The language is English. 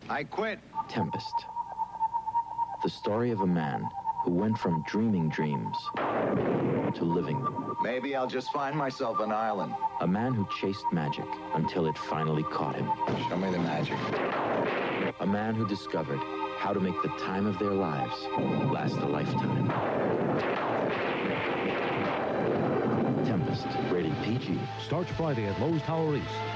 I quit. Tempest. The story of a man who went from dreaming dreams to living them. Maybe I'll just find myself an island. A man who chased magic until it finally caught him. Show me the magic. A man who discovered how to make the time of their lives last a lifetime. Tempest, rated PG. Starts Friday at Lowe's Tower East.